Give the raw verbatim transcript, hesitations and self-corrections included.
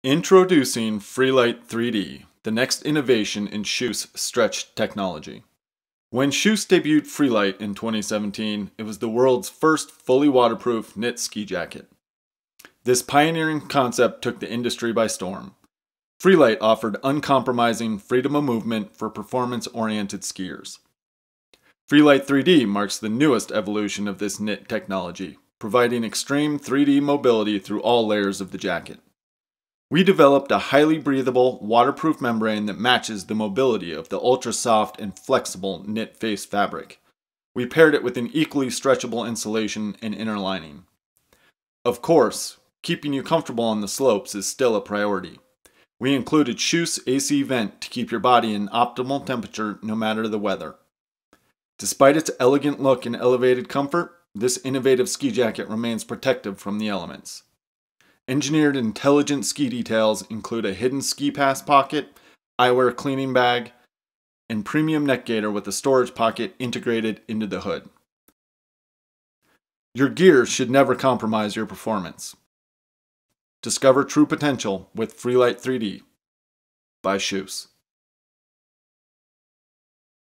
Introducing Freelite three D, the next innovation in Shoes stretch technology. When Shoes debuted Freelite in twenty seventeen, it was the world's first fully waterproof knit ski jacket. This pioneering concept took the industry by storm. Freelite offered uncompromising freedom of movement for performance-oriented skiers. Freelite three D marks the newest evolution of this knit technology, providing extreme three D mobility through all layers of the jacket. We developed a highly breathable, waterproof membrane that matches the mobility of the ultra-soft and flexible knit face fabric. We paired it with an equally stretchable insulation and inner lining. Of course, keeping you comfortable on the slopes is still a priority. We included Shoes A C vent to keep your body in optimal temperature no matter the weather. Despite its elegant look and elevated comfort, this innovative ski jacket remains protective from the elements. Engineered intelligent ski details include a hidden ski pass pocket, eyewear cleaning bag, and premium neck gaiter with a storage pocket integrated into the hood. Your gear should never compromise your performance. Discover true potential with Freelite three D by Shoes.